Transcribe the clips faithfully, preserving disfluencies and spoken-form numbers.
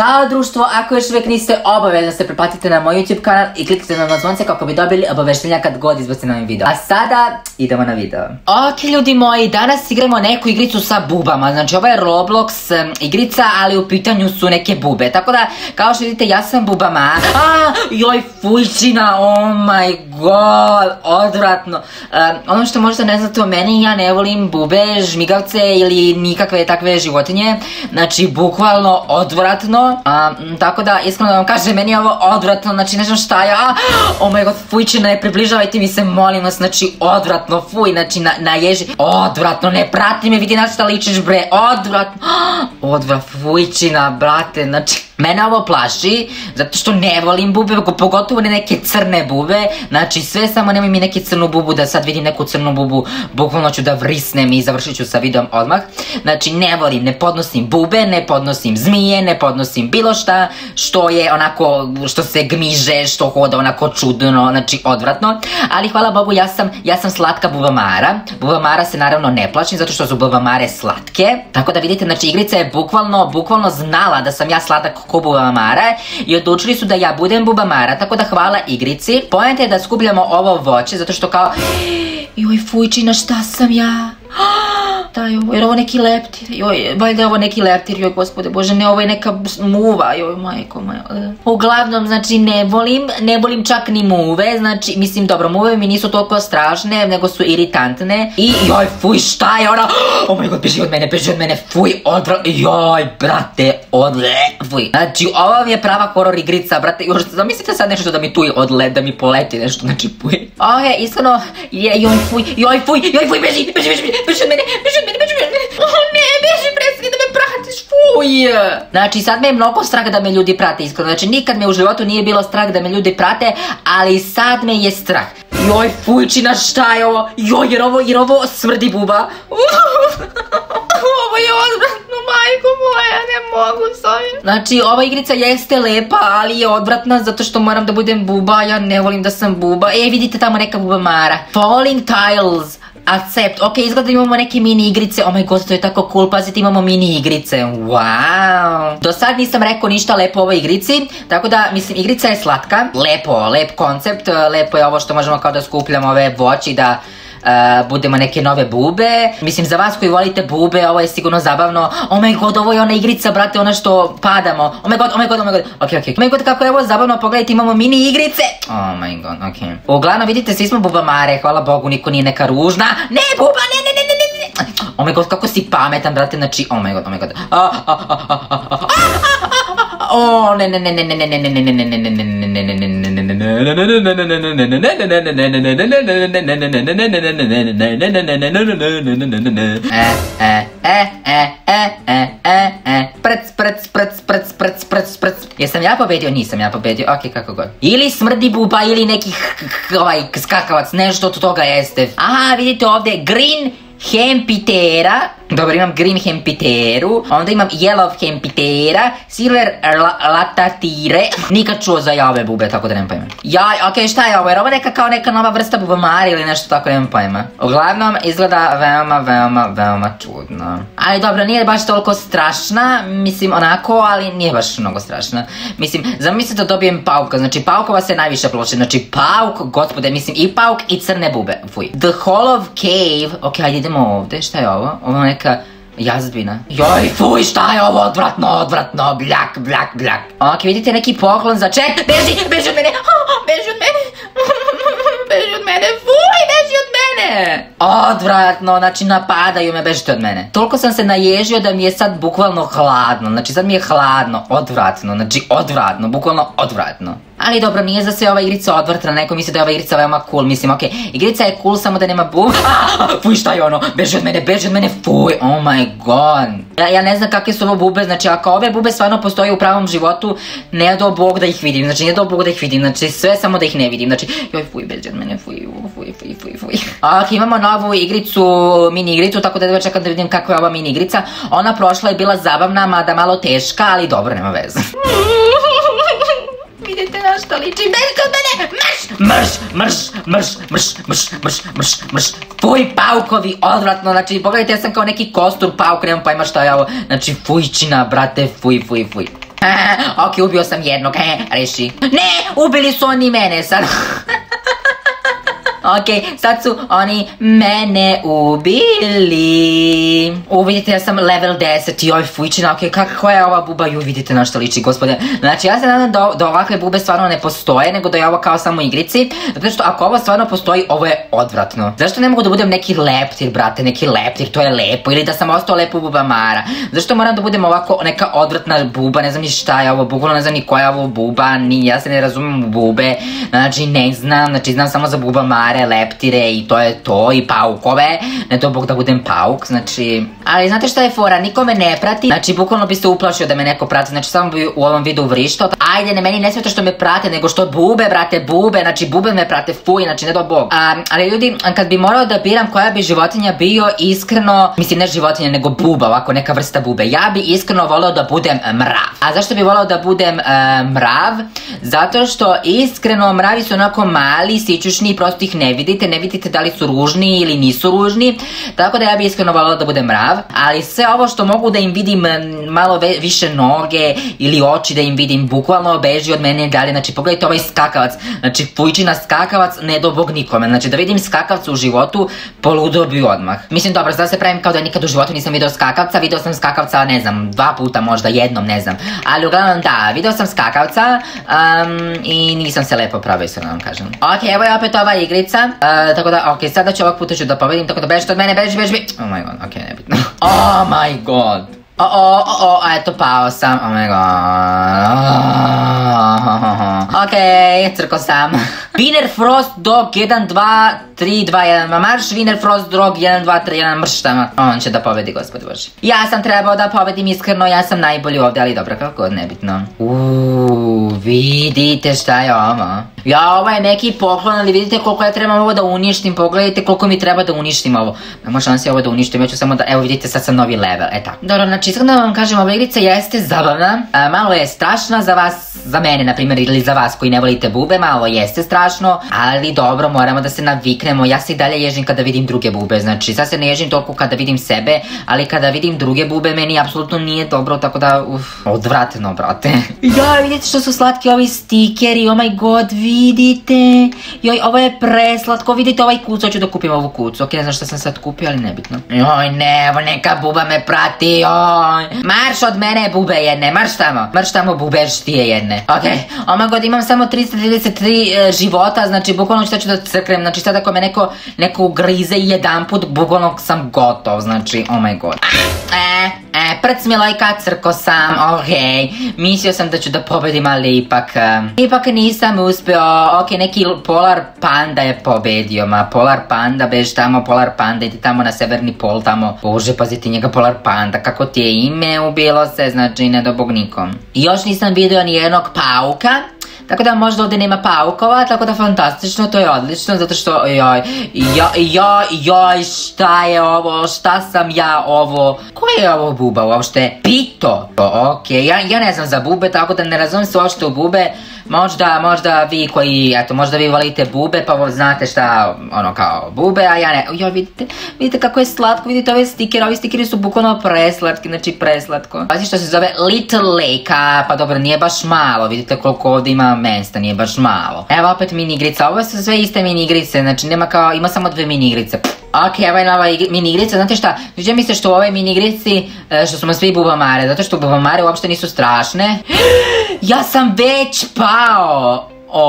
Ćao društvo, ako još uvijek niste, obavezno se pretplatite na moj YouTube kanal i kliknite na zvonce kako bi dobili obaveštenja kad god izbacim novi video. A sada idemo na video. Ok ljudi moji, danas igramo neku igricu sa bubama. Znači ovo je Roblox um, igrica, ali u pitanju su neke bube. Tako da, kao što vidite, ja sam bubama. A, joj fujčina, oh my god, odvratno. Um, ono što možda ne znate o meni, ja ne volim bube, žmigavce ili nikakve takve životinje. Znači, bukvalno odvratno. A, tako da, iskreno da vam kažem, meni je ovo odvratno, znači ne znam šta je, a, oh my god, fujčina, ne približavajte mi se, molim vas, znači odvratno, fuj, znači na, na ježi, odvratno, ne prati me, vidi na šta ličiš bre, odvratno, odvrat, fujčina, brate, znači, mene ovo plaši, zato što ne volim bube, pogotovo ne neke crne bube, znači sve samo nemoj mi neke crnu bubu, da sad vidim neku crnu bubu, bukvalno ću da vrisnem i završit ću sa videom odmah, znači ne volim, ne podnosim bube, ne podnosim zmije, ne podnosim bilo šta što je onako, što se gmiže, što hoda onako čudno, znači odvratno, ali hvala Bogu ja sam, ja sam slatka bubamara, bubamara se naravno ne plašim zato što su bubamare slatke, tako da vidite, znači igrica je bukvalno, bukvalno znala da sam ja sladak ko bubamara i odlučili su da ja budem bubamara, tako da hvala igrici. Poenta je da skupljamo ovo voće zato što kao, joj fujčina, šta sam ja? Da, joj, jer ovo neki leptir, joj, valjda je ovo neki leptir, joj, gospode Bože, ne, ovo je neka muva, joj, majko moja. Uglavnom, znači, ne volim, ne volim čak ni muve, znači, mislim, dobro, muve mi nisu toliko strašne, nego su iritantne. I, joj, fuj, šta je ona? Oh my god, beži od mene, beži od mene, fuj, odvra, joj, brate, odle, fuj. Znači, ovo mi je prava horor igrica, brate, još, zamislite sad nešto da mi tu odle, da mi poleti nešto, znači, fuj. Ok, iskreno, joj, fuj, joj, fuj, joj, fuj, beži, beži, beži, beži od mene, beži od mene, beži od mene, oh ne, beži, prestani da me pratiš, fuj. Znači sad me je mnogo strah da me ljudi prate, iskreno, znači nikad me u životu nije bilo strah da me ljudi prate, ali sad me je strah. Joj, fujčina, šta je ovo, joj, jer ovo, jer ovo smrdi buba. Ovo je odvratno, majko moja, ne mogu s ovim. Znači, ova igrica jeste lepa, ali je odvratna zato što moram da budem buba, ja ne volim da sam buba. E, vidite tamo neka bubamara. Falling Tiles. Accept, ok, izgleda imamo neke mini igrice, oh my god, to je tako cool, pazite, imamo mini igrice, wow. Do sad nisam rekao ništa lepo o ovoj igrici, tako da, mislim, igrica je slatka, lepo, lep koncept, lepo je ovo što možemo kao da skupljamo ove voći, da Uh, budemo neke nove bube. Mislim, za vas koji volite bube, ovo je sigurno zabavno. Oh my god, ovo je ona igrica, brate, ona što padamo. Oh my god, oh my god, oh my god. Ok, ok, oh my god, kako je ovo zabavno, pogledajte, imamo mini igrice. Oh my god, ok. Uglavnom, vidite, svi smo bubamare, hvala Bogu, niko nije neka ružna. Ne, buba, ne, ne, ne, ne, ne. Oh my god, kako si pametan, brate, znači, oh my god, oh my god. Oh, ne, ne, ne, ne, ne, ne, ne, ne, ne, ne, ne, ne, ne, ne, ne, jesam ja pobedio? Nisam ja pobedio, ok, kako god. Ili smrdi buba ili nekih ovaj skakavac, nešto od toga jeste. Aha, vidite ovdje, green hempitera, dobro, imam green hempiteru, onda imam yellow hempitera, silver latatire, nikad čuo za ove bube, tako da nemam pojma. Jaj, okej, šta je ovo, jer ovo neka kao neka nova vrsta bubamara ili nešto tako, nemam pojma. Uglavnom, izgleda veoma, veoma, veoma čudno. Ali dobro, nije baš toliko strašna, mislim onako, ali nije baš mnogo strašna. Mislim, zamislite da dobijem pauka, znači paukova se najviše ploče, znači pauk, gospode, mislim i pauk i crne bube, fuj. The Hollow Cave, okej, ajde idemo ovdje, šta je ovo? Ovo je neka jazbina. Joj, fuj, šta je ovo, odvratno, odvratno, bljak, bljak, bljak. Ok, vidite neki poklon za ček, beži, beži od mene, beži od mene, beži od mene, fuj, beži od mene. Odvratno, znači napadaju me, bežite od mene. Toliko sam se naježio da mi je sad bukvalno hladno, znači sad mi je hladno, odvratno, znači odvratno, bukvalno odvratno. Ali dobro, nije za sve ova igrica odvrtna, neko misli da je ova igrica veoma cool, mislim, okej, igrica je cool, samo da nema bub. Fuj, šta je ono, beži od mene, beži od mene, fuj, oh my god. Ja ne znam kakve su ovo bube, znači ako ove bube stvarno postoje u pravom životu, ne do Bog da ih vidim, znači ne do Bog da ih vidim, znači sve samo da ih ne vidim, znači, joj, fuj, beži od mene, fuj, fuj, fuj, fuj, fuj. Ok, imamo novu igricu, mini igricu, tako da da čekam da vidim kakva je ova mini igrica. Ona prošla je bila zabavna, mada malo teška, ali dobro, nema veze. Vidite na što liči, bežite od mene, mrš, mrš, mrš, mrš, mrš, mrš, mrš, mrš, mrš, fuj, paukovi, odvratno, znači, pogledajte, ja sam kao neki kostur pauk, nemam pojma šta je ovo, znači, fujčina, brate, fuj, fuj, fuj. Ok, ubio sam jednog, he, reši. Ne, ubili su oni mene sad. Ok, sad su oni mene ubili. U, vidite, ja sam level deset. Joj, fujčina, ok, kako je ova buba? Ju, vidite na što liči, gospodine. Znači, ja se nadam da, da ovakve bube stvarno ne postoje, nego da je ovo kao samo igrici. Zato što ako ovo stvarno postoji, ovo je odvratno. Zašto ne mogu da budem neki leptir, brate, neki leptir, to je lepo. Ili da sam ostao lepo buba Mara. Zašto moram da budem ovako neka odvratna buba, ne znam ni šta je ovo, bukvalno ne znam ni koja je ovo buba, ni ja se ne razumem u bube. Znači, ne znam, znači znam samo za buba Mara, leptire i to je to, i paukove, ne to bog da budem pauk, znači, ali znate šta je fora, niko me ne prati, znači bukvalno bi se uplašio da me neko prati, znači samo bi u ovom videu vrištao, ajde, ne, meni ne smeta što me prate, nego što bube, brate, bube, znači bube me prate, fuj, znači ne do bog. A, ali ljudi, kad bi morao da biram koja bi životinja bio, iskreno, mislim ne životinja, nego buba, ovako neka vrsta bube, ja bi iskreno voleo da budem mrav. A zašto bi voleo da budem uh, mrav? Zato što iskreno mravi su onako mali, sićušni i prosto ih ne vidite, ne vidite da li su ružni ili nisu ružni, tako da ja bi iskreno voljela da budem mrav, ali sve ovo što mogu da im vidim malo više noge ili oči da im vidim, bukvalno beži od mene dalje, znači pogledajte ovaj skakavac, znači fujčina skakavac, ne do bog nikome, znači da vidim skakavca u životu, poludo bi odmah. Mislim, dobro, sada se pravim kao da nikad u životu nisam video skakavca, video sam skakavca, ne znam, dva puta možda, jednom, ne znam, ali uglavnom da, video sam skakavca um, i nisam se lepo pravio, sve vam kažem. Ok, evo je opet ova igrica. Uh, tako da, ok, sada ću ovog puta ću da pobedim, tako da bežite od mene, beži, beži, beži. Oh my god, ok, nebitno. Oh my god. O, o, o, o, a eto, pao sam, oh my god. Ok, crko sam. Wiener Frost Dog jedan, dva, tri, dva, jedan, ma marš, Wiener Frost Dog jedan, dva, tri, jedan, mrš tamo. On će da pobedi, gospod Boži. Ja sam trebao da pobedim, iskreno, ja sam najbolji ovdje, ali dobro, kako god, nebitno. Uuu, vidite šta je ovo. Ja, ovo je neki poklon, ali vidite koliko ja trebam ovo da uništim, pogledajte koliko mi treba da uništim ovo. Nema šansi ovo da uništim, ja ću samo da, evo vidite, sad sam novi level, e tako. Dobro, znači, iskreno da vam kažem, ova igrica jeste zabavna, a, malo je strašna za vas, za mene, na primjer, ili za vas koji ne volite bube, malo jeste strašno, ali dobro, moramo da se naviknemo, ja se i dalje ježim kada vidim druge bube, znači, sad se ne ježim toliko kada vidim sebe, ali kada vidim druge bube, meni apsolutno nije dobro, tako da, uff, odvratno, brate. Ja, vidite što su slatki ovi stikeri, oh my god, vidite, joj, ovo je preslatko, vidite ovaj kucu, hoću da kupim ovu kucu, ok, ne znam šta sam sad kupio, ali nebitno. Joj, ne, evo neka buba me prati, joj, marš od mene bube jedne, marš tamo, marš tamo bubeštije jedne, ok, oh my god, imam samo trista trideset tri e, života, znači, bukvalno šta ću da crknem, znači, sad ako me neko, neko ugrize jedan put, bukvalno sam gotov, znači, oh my god. E, e, prc Milojka, crko sam, ok, mislio sam da ću da pobedim, ali ipak, ipak nisam uspio, ok, neki Polar Panda je pobedio, ma Polar Panda, bež tamo, Polar Panda, idi tamo na severni pol, tamo, bože, pazite njega Polar Panda, kako ti je ime, ubilo se, znači, ne do bog nikom. Još nisam vidio ni jednog pauka, tako da možda ovdje nema paukova, tako da fantastično, to je odlično, zato što, joj, joj, joj, joj, šta je ovo, šta sam ja ovo, koja je ovo buba uopšte? Pito, ok, ja, ja ne znam za bube, tako da ne razumijem se uopšte u bube, možda, možda vi koji, eto, možda vi volite bube, pa znate šta, ono, kao bube, a ja ne, joj, vidite, vidite kako je slatko, vidite ove stikere, ovi stikeri su bukvalno preslatki, znači preslatko. Pazi što se zove Little Lake, a, pa dobro, nije baš malo, vidite koliko ovdje ima mesta, nije baš malo. Evo opet mini igrica, ovo su sve iste mini igrice, znači nema kao, ima samo dve mini igrice. Ok, evo je nova mini igrica, znate šta, sviđa mi se što u ovoj mini igrici, što smo svi bubamare, zato što bubamare uopšte nisu strašne. Ja sam već pao!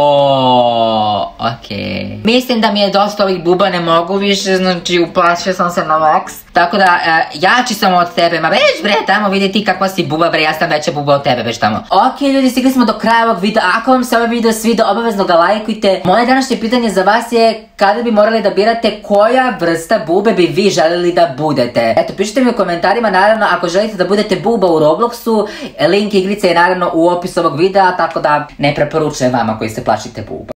Oooo, okej. Mislim da mi je dosta ovih buba, ne mogu više, znači uplašio sam se na max. Tako da, jači sam od tebe, ma već bre, tamo vidi ti kakva si buba bre, ja sam veća buba od tebe, već tamo. Okej ljudi, stigli smo do kraja ovog videa, ako vam se ovaj video svidio, obavezno ga lajkujte. Moje današnje pitanje za vas je, kada bi morali da birate koja vrsta bube bi vi željeli da budete. Eto, pišite mi u komentarima, naravno, ako želite da budete buba u Robloxu, link igrice je naravno u opisu ovog videa, tako da ne preporučujem vama koji se plašite buba.